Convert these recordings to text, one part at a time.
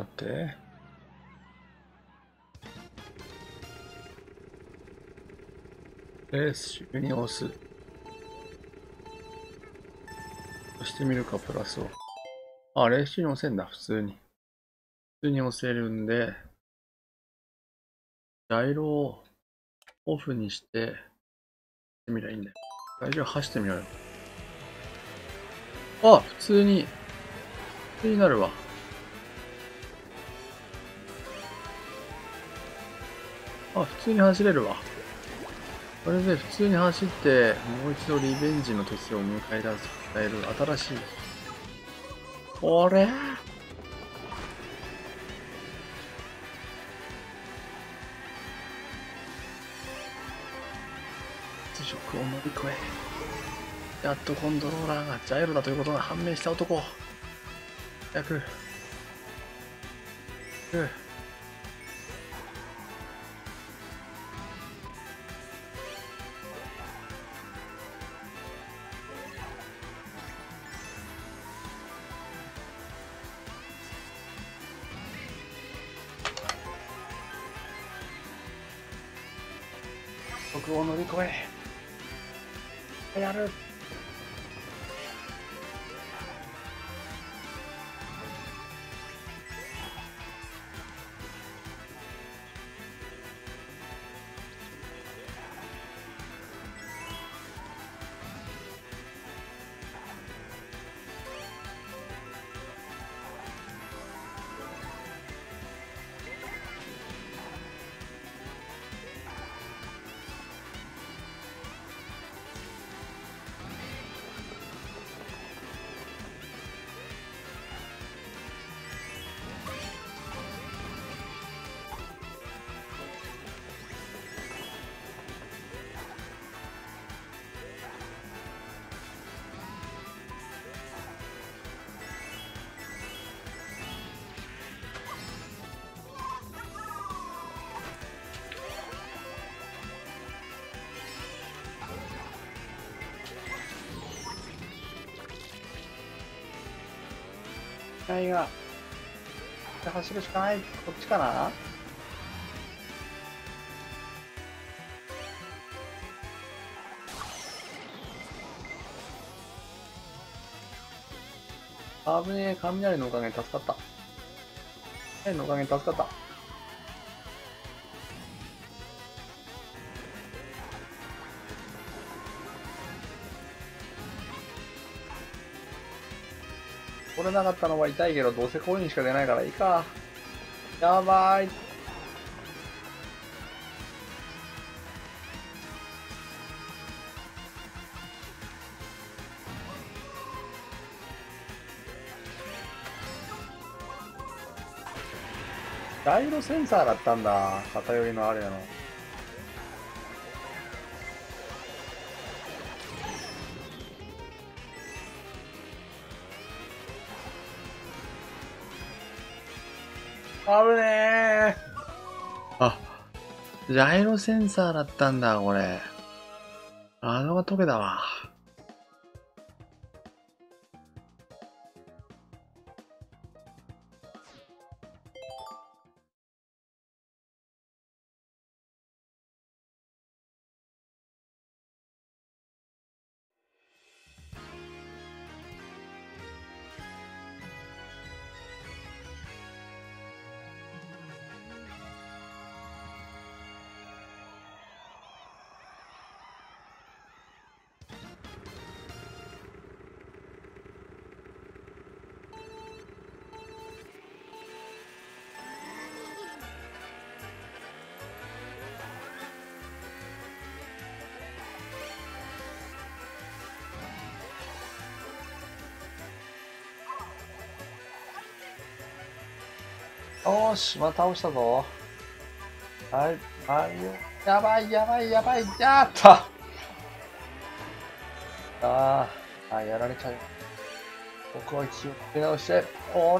待って。レース集に押す。押してみるか、プラスを。あ、レース集に押せんだ、普通に。普通に押せるんで、ジャイロをオフにして、みりゃいいんだよ。大丈夫、走ってみようよ。あ、普通になるわ。あ、普通に走れるわ。これで普通に走って、もう一度リベンジの時を迎え出す、伝える新しい。おれ屈辱を乗り越え、やっとコントローラーがジャイロだということが判明した男。早く。僕を乗り越え、やる。いが走るしかない。こっちかな。危ねえ、雷のおかげで助かった。雷のおかげで助かった。取れなかったのは痛いけど、どうせコインしか出ないからいいか。やばい。ジャイロセンサーだったんだ。偏りのあれやの。危ねえ。あ、ジャイロセンサーだったんだ、これ。あのが解けたわ。よーし、また倒したぞ。はい、やばい、やばい、やばい、やったやられちゃう。僕は気をつけ直して、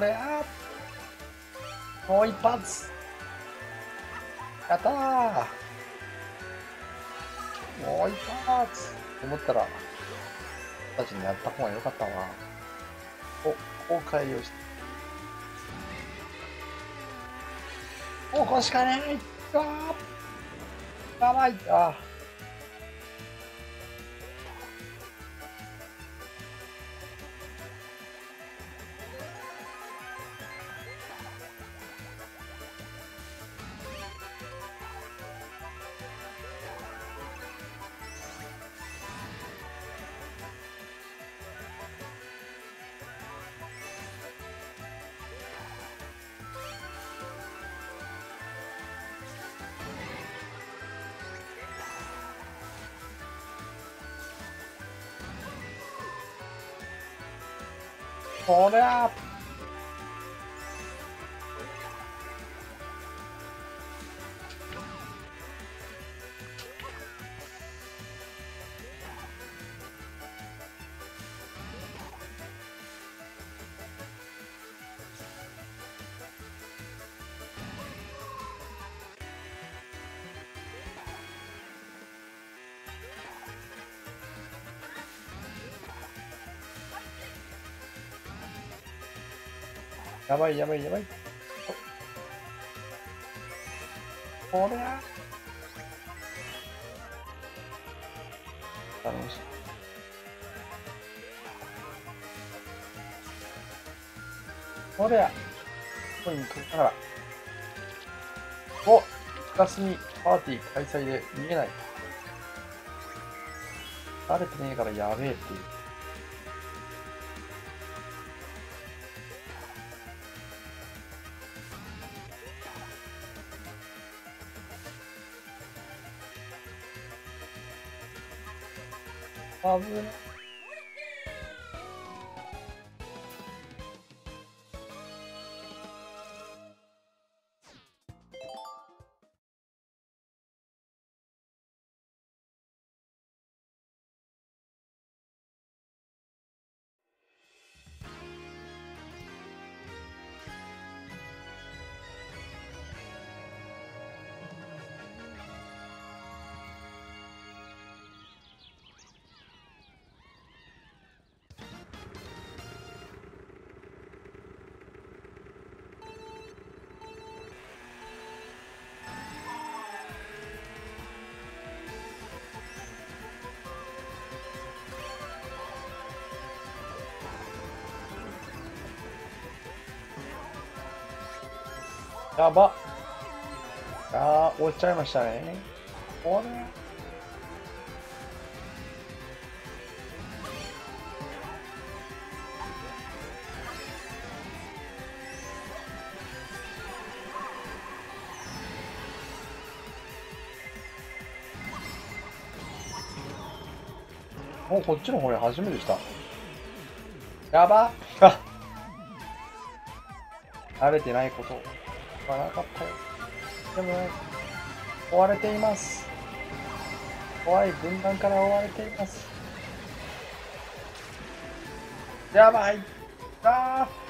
もう一発やったー。もう一発と思ったら、たちにやった方が良かったわ。後悔をして。 ここしかねえ。うわー、やばい。あこりゃやばいやばいやばい。こりゃ頼もしい。こりゃここにここから。お、霞パーティー開催で見えない。慣れてねえからやべえっていう。危ね。やば。終わっちゃいましたね。これ。もうこっちの方に初めて来た。やば。慣れてないことはなかったよ。でも、追われています。怖い分断から追われています。やばい。ああ。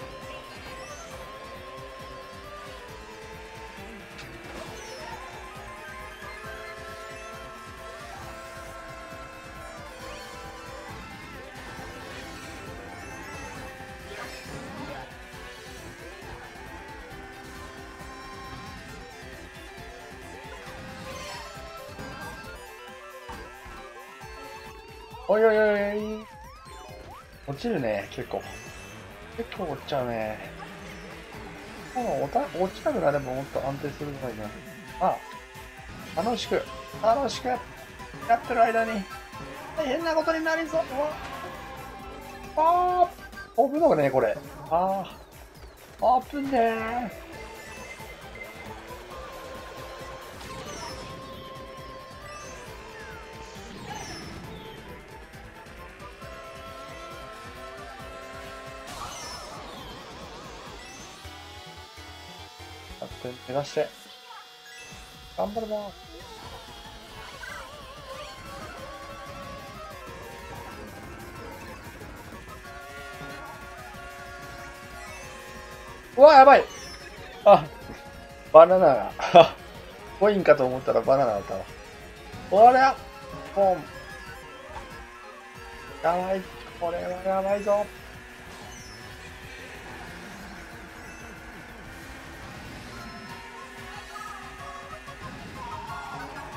おいおいおいおい。落ちるね、結構。結構落ちちゃうね。落ちなくなればもっと安定するぐらいね。あ、楽しくやってる間に大変なことになりそう。ああ、危なくね、これ。ああ、危ねえ。目指して。頑張るぞ。うわ、やばい。あ、バナナが。コインかと思ったらバナナだったわ。おりゃ、ポン。やばい。これはやばいぞ。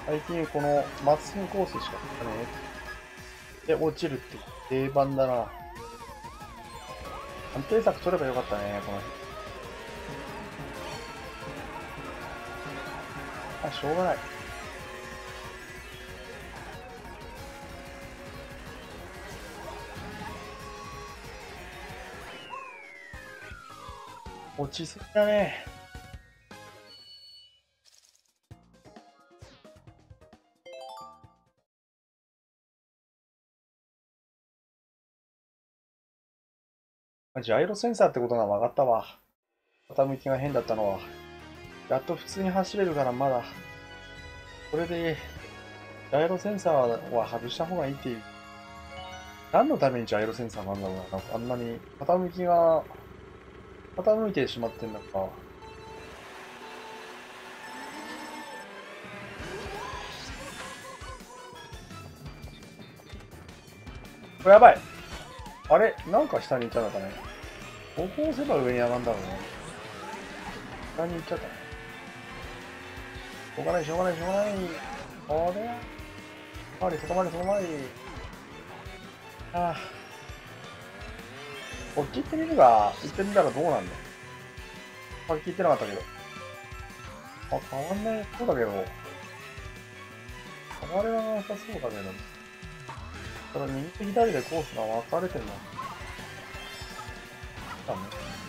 最近このまっすぐコースしかねで落ちるって定番だな。安定策取ればよかったね、この辺。しょうがない。落ちすぎだね。ジャイロセンサーってことが分かったわ。傾きが変だったのは。やっと普通に走れるからまだ。これで、ジャイロセンサーは外した方がいいっていう。何のためにジャイロセンサーなんだろうな。なんかあんなに傾きが傾いてしまってんだから。これやばい。あれなんか下に行ったのかね。ここを押せば上に上がるんだろうね。下に行っちゃったね。しょうがない、しょうがない、しょうがない。これやまり、そこまで、そこまで。ああ。こっち行ってみるか。行ってみたらどうなんだ。あ、聞いてなかったけど。あ、変わんないそうだけど。変わりはなさそうだけど。ただ右と左でコースが分かれてるな。だね。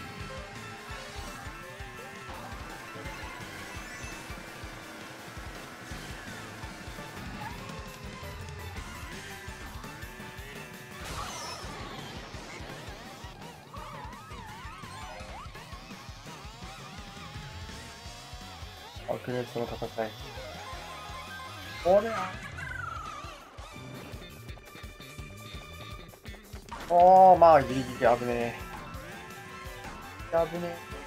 白熱の戦い。これおー、まあ、ギリギリ危ねえ。危ねえ。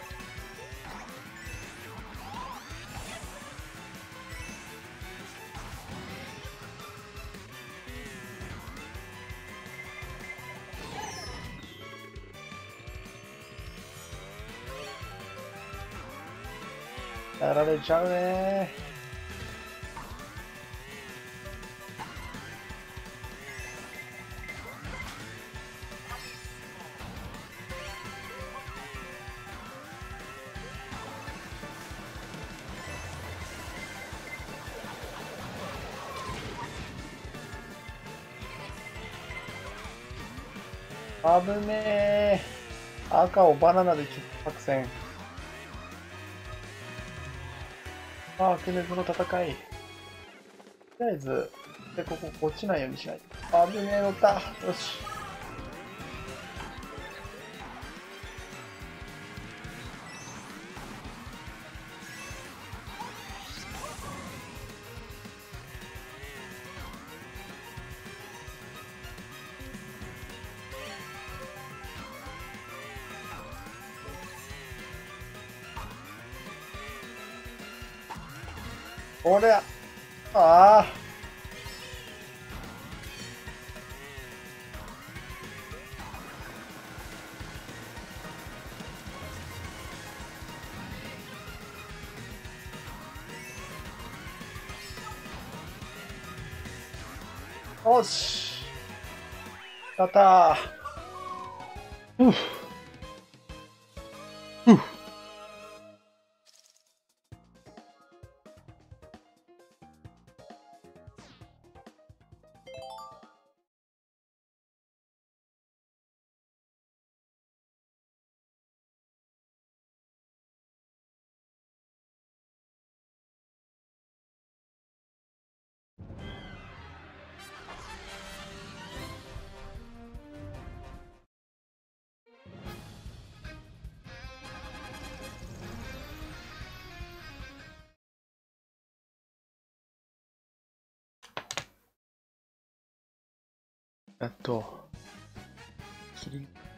やられちゃうねー。危ねえ。赤をバナナで切った作戦。ああ、白熱の戦い。とりあえず、で、ここ落ちないようにしないと。危ねえ、乗った。よし。これ、ああ。よし。やったー。ふぅ。ふぅ。やっと、キリン。